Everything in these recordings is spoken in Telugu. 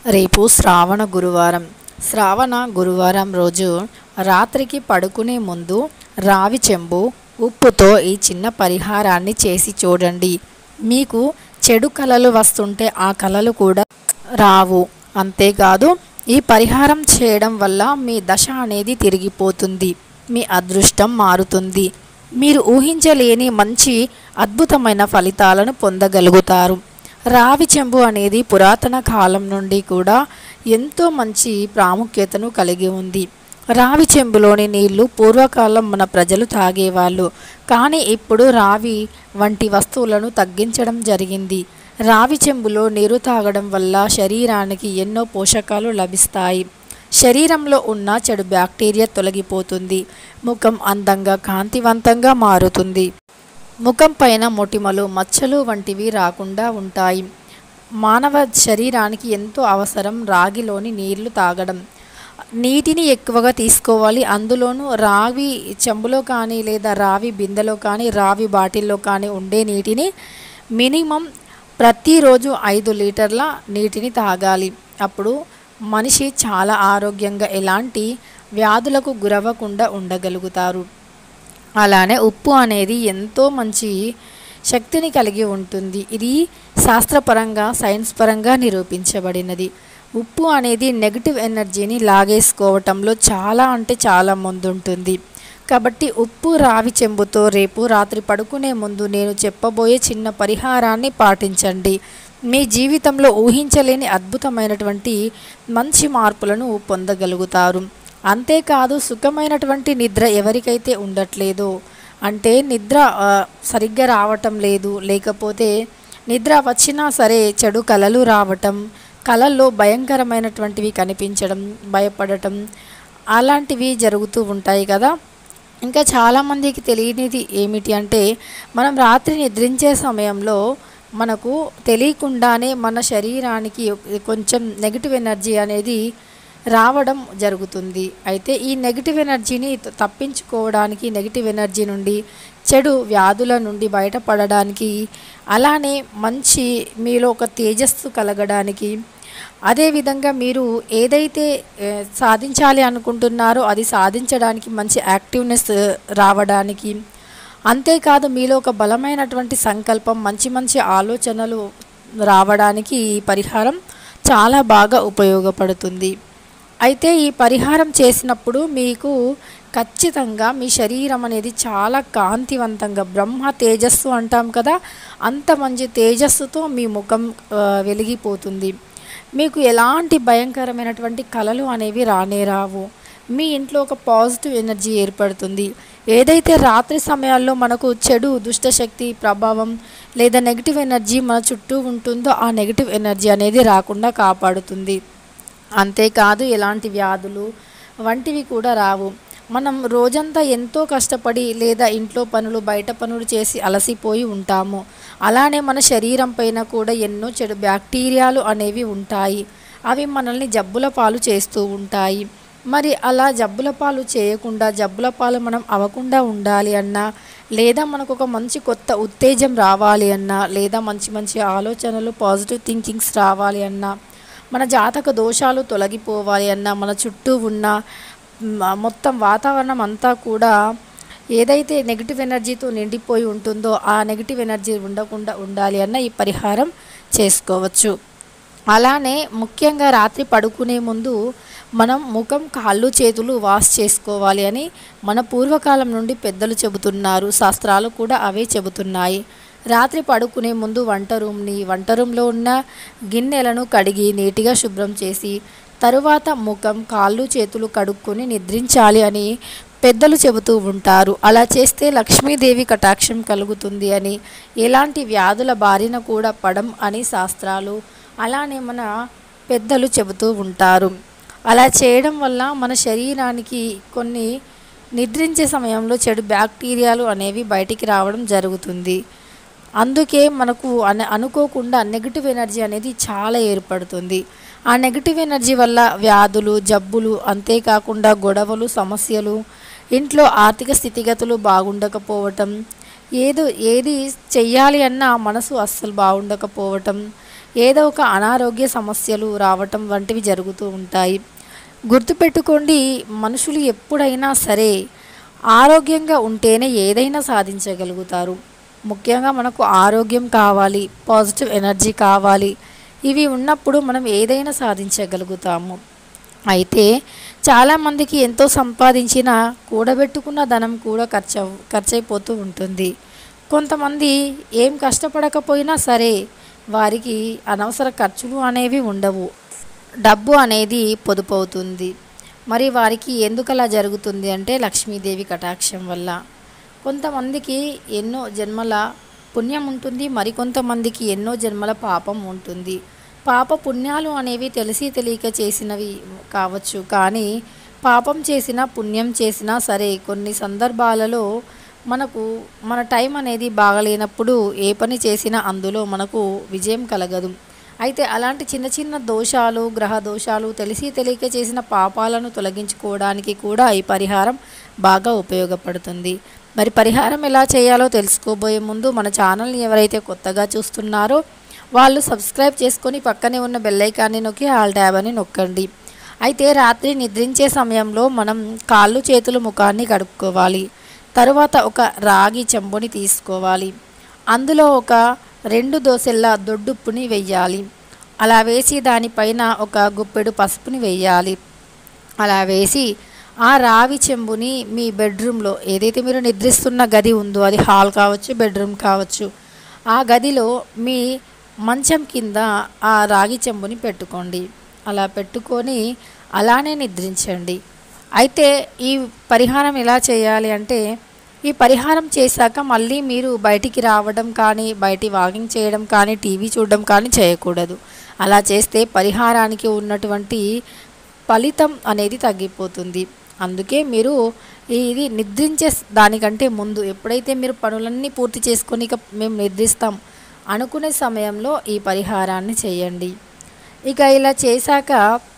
రేపు శ్రావణ గురువారం. శ్రావణ గురువారం రోజు రాత్రికి పడుకునే ముందు రావి చెంబు ఉప్పుతో ఈ చిన్న పరిహారాన్ని చేసి చూడండి. మీకు చెడు కలలు వస్తుంటే ఆ కలలు కూడా రావు. అంతేకాదు ఈ పరిహారం చేయడం వల్ల మీ దశ అనేది తిరిగిపోతుంది, మీ అదృష్టం మారుతుంది, మీరు ఊహించలేని మంచి అద్భుతమైన ఫలితాలను పొందగలుగుతారు. రావి చెంబు అనేది పురాతన కాలం నుండి కూడా ఎంతో మంచి ప్రాముఖ్యతను కలిగి ఉంది. రావి చెంబులోని నీళ్లు పూర్వకాలం మన ప్రజలు తాగేవాళ్ళు, కానీ ఇప్పుడు రావి వంటి వస్తువులను తగ్గించడం జరిగింది. రావి చెంబులో నీరు తాగడం వల్ల శరీరానికి ఎన్నో పోషకాలు లభిస్తాయి. శరీరంలో ఉన్న చెడు బ్యాక్టీరియా తొలగిపోతుంది, ముఖం అందంగా కాంతివంతంగా మారుతుంది, ముఖం పైన మొటిమలు మచ్చలు వంటివి రాకుండా ఉంటాయి. మానవ శరీరానికి ఎంతో అవసరం రాగిలోని నీళ్లు తాగడం. నీటిని ఎక్కువగా తీసుకోవాలి. అందులోనూ రావి చెంబులో కానీ లేదా రావి బిందెలో కానీ రావి బాటిల్లో కానీ ఉండే నీటిని మినిమం ప్రతిరోజు 5 లీటర్ల నీటిని తాగాలి. అప్పుడు మనిషి చాలా ఆరోగ్యంగా ఎలాంటి వ్యాధులకు గురవ్వకుండా ఉండగలుగుతారు. అలానే ఉప్పు అనేది ఎంతో మంచి శక్తిని కలిగి ఉంటుంది. ఇది శాస్త్రపరంగా సైన్స్ పరంగా నిరూపించబడినది. ఉప్పు అనేది నెగిటివ్ ఎనర్జీని లాగేసుకోవటంలో చాలా అంటే చాలా ముందుంటుంది. కాబట్టి ఉప్పు రావి చెంబుతో రేపు రాత్రి పడుకునే ముందు నేను చెప్పబోయే చిన్న పరిహారాన్ని పాటించండి. మీ జీవితంలో ఊహించలేని అద్భుతమైనటువంటి మంచి మార్పులను పొందగలుగుతారు. అంతేకాదు సుఖమైనటువంటి నిద్ర ఎవరికైతే ఉండట్లేదో, అంటే నిద్ర సరిగ్గా రావటం లేదు, లేకపోతే నిద్ర వచ్చినా సరే చెడు కలలు రావటం, కలల్లో భయంకరమైనటువంటివి కనిపించడం, భయపడటం అలాంటివి జరుగుతూ ఉంటాయి కదా. ఇంకా చాలామందికి తెలియనిది ఏమిటి అంటే, మనం రాత్రి నిద్రించే సమయంలో మనకు తెలియకుండానే మన శరీరానికి కొంచెం నెగిటివ్ ఎనర్జీ అనేది రావడం జరుగుతుంది. అయితే ఈ నెగిటివ్ ఎనర్జీని తప్పించుకోవడానికి, నెగిటివ్ ఎనర్జీ నుండి చెడు వ్యాధుల నుండి బయటపడడానికి, అలానే మంచి మీలో ఒక తేజస్సు కలగడానికి, అదేవిధంగా మీరు ఏదైతే సాధించాలి అనుకుంటున్నారో అది సాధించడానికి మంచి యాక్టివ్నెస్ రావడానికి, అంతేకాదు మీలో ఒక బలమైనటువంటి సంకల్పం, మంచి మంచి ఆలోచనలు రావడానికి ఈ పరిహారం చాలా బాగా ఉపయోగపడుతుంది. అయితే ఈ పరిహారం చేసినప్పుడు మీకు ఖచ్చితంగా మీ శరీరం అనేది చాలా కాంతివంతంగా, బ్రహ్మ తేజస్సు అంటాం కదా, అంత మంచి తేజస్సుతో మీ ముఖం వెలిగిపోతుంది. మీకు ఎలాంటి భయంకరమైనటువంటి కలలు అనేవి రానే రావు. మీ ఇంట్లో ఒక పాజిటివ్ ఎనర్జీ ఏర్పడుతుంది. ఏదైతే రాత్రి సమయాల్లో మనకు చెడు దుష్టశక్తి ప్రభావం లేదా నెగిటివ్ ఎనర్జీ మన చుట్టూ ఉంటుందో ఆ నెగిటివ్ ఎనర్జీ అనేది రాకుండా కాపాడుతుంది. అంతేకాదు ఎలాంటి వ్యాధులు వంటివి కూడా రావు. మనం రోజంతా ఎంతో కష్టపడి లేదా ఇంట్లో పనులు బయట పనులు చేసి అలసిపోయి ఉంటాము. అలానే మన శరీరం పైన కూడా ఎన్నో చెడు బ్యాక్టీరియాలు అనేవి ఉంటాయి. అవి మనల్ని జబ్బుల పాలు చేస్తూ ఉంటాయి. మరి అలా జబ్బుల పాలు చేయకుండా, జబ్బుల పాలు మనం అవ్వకుండా ఉండాలి అన్నా, లేదా మనకు ఒక మంచి కొత్త ఉత్తేజం రావాలి అన్నా, లేదా మంచి మంచి ఆలోచనలు పాజిటివ్ థింకింగ్స్ రావాలి అన్నా, మన జాతక దోషాలు తొలగిపోవాలి అన్నా, మన చుట్టూ ఉన్న మొత్తం వాతావరణం అంతా కూడా ఏదైతే నెగిటివ్ ఎనర్జీతో నిండిపోయి ఉంటుందో ఆ నెగిటివ్ ఎనర్జీ ఉండకుండా ఉండాలి అన్న ఈ పరిహారం చేసుకోవచ్చు. అలానే ముఖ్యంగా రాత్రి పడుకునే ముందు మనం ముఖం, కాళ్ళు, చేతులు వాష్ చేసుకోవాలి అని మన పూర్వకాలం నుండి పెద్దలు చెబుతున్నారు. శాస్త్రాలు కూడా అవే చెబుతున్నాయి. రాత్రి పడుకునే ముందు వంట రూమ్లో ఉన్న గిన్నెలను కడిగి నీటిగా శుభ్రం చేసి తరువాత ముఖం, కాళ్ళు, చేతులు కడుక్కొని నిద్రించాలి అని పెద్దలు చెబుతూ ఉంటారు. అలా చేస్తే లక్ష్మీదేవి కటాక్షం కలుగుతుంది అని, ఎలాంటి వ్యాధుల బారిన కూడా పడం అని శాస్త్రాలు అలానే మన పెద్దలు చెబుతూ ఉంటారు. అలా చేయడం వల్ల మన శరీరానికి కొన్ని నిద్రించే సమయంలో చెడు బ్యాక్టీరియాలు అనేవి బయటికి రావడం జరుగుతుంది. అందుకే మనకు అనుకోకుండా నెగిటివ్ ఎనర్జీ అనేది చాలా ఏర్పడుతుంది. ఆ నెగిటివ్ ఎనర్జీ వల్ల వ్యాధులు, జబ్బులు, అంతేకాకుండా గొడవలు, సమస్యలు, ఇంట్లో ఆర్థిక స్థితిగతులు బాగుండకపోవటం, ఏది చెయ్యాలి అన్న మనసు అస్సలు బాగుండకపోవటం, ఏదో ఒక అనారోగ్య సమస్యలు రావటం వంటివి జరుగుతూ ఉంటాయి. గుర్తుపెట్టుకోండి, మనుషులు ఎప్పుడైనా సరే ఆరోగ్యంగా ఉంటేనే ఏదైనా సాధించగలుగుతారు. ముఖ్యంగా మనకు ఆరోగ్యం కావాలి, పాజిటివ్ ఎనర్జీ కావాలి. ఇవి ఉన్నప్పుడు మనం ఏదైనా సాధించగలుగుతాము. అయితే చాలామందికి ఎంతో సంపాదించిన కూడబెట్టుకున్న ధనం కూడా ఖర్చయిపోతూ ఉంటుంది. కొంతమంది ఏం కష్టపడకపోయినా సరే వారికి అనవసర ఖర్చులు అనేవి ఉండవు, డబ్బు అనేది పొదుపు అవుతుంది. మరి వారికి ఎందుకు అలా జరుగుతుంది అంటే లక్ష్మీదేవి కటాక్షం వల్ల. కొంతమందికి ఎన్నో జన్మల పుణ్యం ఉంటుంది, మరికొంతమందికి ఎన్నో జన్మల పాపం ఉంటుంది. పాప పుణ్యాలు అనేవి తెలిసి తెలియక చేసినవి కావచ్చు, కానీ పాపం చేసినా పుణ్యం చేసినా సరే కొన్ని సందర్భాలలో మనకు మన టైం అనేది బాగలేనప్పుడు ఏ పని చేసినా అందులో మనకు విజయం కలగదు. అయితే అలాంటి చిన్న చిన్న దోషాలు, గ్రహ దోషాలు, తెలిసి తెలియక చేసిన పాపాలను తొలగించుకోవడానికి కూడా ఈ పరిహారం బాగా ఉపయోగపడుతుంది. మరి పరిహారం ఎలా చేయాలో తెలుసుకోబోయే ముందు మన ఛానల్ని ఎవరైతే కొత్తగా చూస్తున్నారో వాళ్ళు సబ్స్క్రైబ్ చేసుకొని పక్కనే ఉన్న బెల్ ఐకాన్ని నొక్కి ఆల్ ట్యాబ్ అని నొక్కండి. అయితే రాత్రి నిద్రించే సమయంలో మనం కాళ్ళు, చేతులు, ముఖాన్ని కడుక్కోవాలి. తరువాత ఒక రాగి చెంబుని తీసుకోవాలి. అందులో ఒక 2 దోసెల దొడ్డుప్పుని వెయ్యాలి. అలా వేసి దానిపైన ఒక గుప్పెడు పసుపుని వెయ్యాలి. అలా వేసి ఆ రావి చెంబుని మీ బెడ్రూమ్లో ఏదైతే మీరు నిద్రిస్తున్న గది ఉందో, అది హాల్ కావచ్చు, బెడ్రూమ్ కావచ్చు, ఆ గదిలో మీ మంచం కింద ఆ రాగి చెంబుని పెట్టుకోండి. అలా పెట్టుకొని అలానే నిద్రించండి. అయితే ఈ పరిహారం ఎలా చేయాలి అంటే, ఈ పరిహారం చేశాక మళ్ళీ మీరు బయటికి రావడం కానీ, బయటి వాకింగ్ చేయడం కానీ, టీవీ చూడడం కానీ చేయకూడదు. అలా చేస్తే పరిహారానికి ఉన్నటువంటి ఫలితం అనేది తగ్గిపోతుంది. అందుకే మీరు ఇది నిద్రించే దానికంటే ముందు, ఎప్పుడైతే మీరు పనులన్నీ పూర్తి చేసుకొని ఇక మేము నిద్రిస్తాం అనుకునే సమయంలో ఈ పరిహారాన్ని చేయండి. ఇక ఇలా చేశాక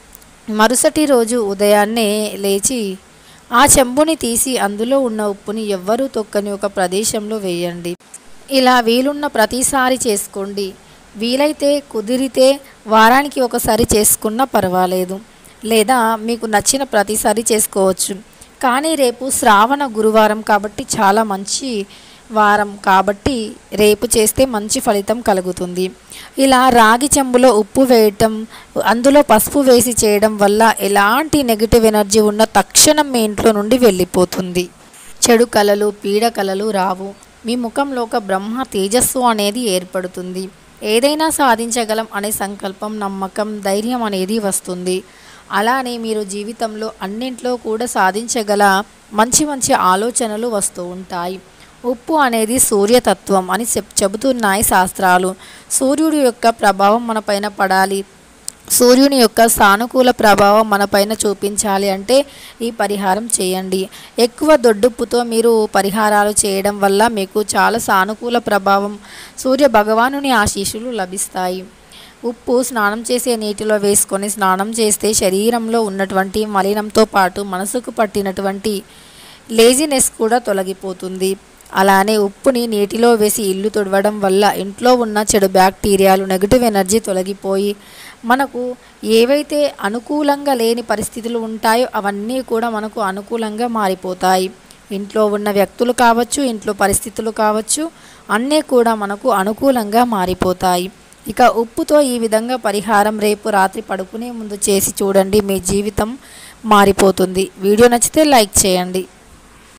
మరుసటి రోజు ఉదయాన్నే లేచి ఆ చెంబుని తీసి అందులో ఉన్న ఉప్పుని ఎవ్వరూ తొక్కని ఒక ప్రదేశంలో వేయండి. ఇలా వీలున్న ప్రతిసారి చేసుకోండి. వీలైతే కుదిరితే వారానికి ఒకసారి చేసుకున్నా పర్వాలేదు, లేదా మీకు నచ్చిన ప్రతిసారి చేసుకోవచ్చు. కానీ రేపు శ్రావణ గురువారం కాబట్టి చాలా మంచి వారం కాబట్టి రేపు చేస్తే మంచి ఫలితం కలుగుతుంది. ఇలా రాగి చెంబులో ఉప్పు వేయటం, అందులో పసుపు వేసి చేయడం వల్ల ఎలాంటి నెగిటివ్ ఎనర్జీ ఉన్న తక్షణం మీ ఇంట్లో నుండి వెళ్ళిపోతుంది. చెడు కలలు, పీడ కలలు రావు. మీ ముఖంలో ఒక బ్రహ్మ తేజస్సు అనేది ఏర్పడుతుంది. ఏదైనా సాధించగలం అనే సంకల్పం, నమ్మకం, ధైర్యం అనేది వస్తుంది. అలానే మీరు జీవితంలో అన్నింట్లో కూడా సాధించగల మంచి మంచి ఆలోచనలు వస్తూ ఉంటాయి. ఉప్పు అనేది సూర్యతత్వం అని చెబుతున్నాయి శాస్త్రాలు. సూర్యుడి యొక్క ప్రభావం మనపైన పడాలి, సూర్యుని యొక్క సానుకూల ప్రభావం మనపైన చూపించాలి అంటే ఈ పరిహారం చేయండి. ఎక్కువ దొడ్డుప్పుతో మీరు పరిహారాలు చేయడం వల్ల మీకు చాలా సానుకూల ప్రభావం, సూర్య భగవానుని ఆశీస్సులు లభిస్తాయి. ఉప్పు స్నానం చేసే నీటిలో వేసుకొని స్నానం చేస్తే శరీరంలో ఉన్నటువంటి మలినంతో పాటు మనసుకు పట్టినటువంటి లేజినెస్ కూడా తొలగిపోతుంది. అలానే ఉప్పుని నీటిలో వేసి ఇల్లు తుడవడం వల్ల ఇంట్లో ఉన్న చెడు బ్యాక్టీరియాలు, నెగిటివ్ ఎనర్జీ తొలగిపోయి మనకు ఏవైతే అనుకూలంగా లేని పరిస్థితులు ఉంటాయో అవన్నీ కూడా మనకు అనుకూలంగా మారిపోతాయి. ఇంట్లో ఉన్న వ్యక్తులు కావచ్చు, ఇంట్లో పరిస్థితులు కావచ్చు, అన్నీ కూడా మనకు అనుకూలంగా మారిపోతాయి. ఇక ఉప్పుతో ఈ విధంగా పరిహారం రేపు రాత్రి పడుకునే ముందు చేసి చూడండి, మీ జీవితం మారిపోతుంది. వీడియో నచ్చితే లైక్ చేయండి.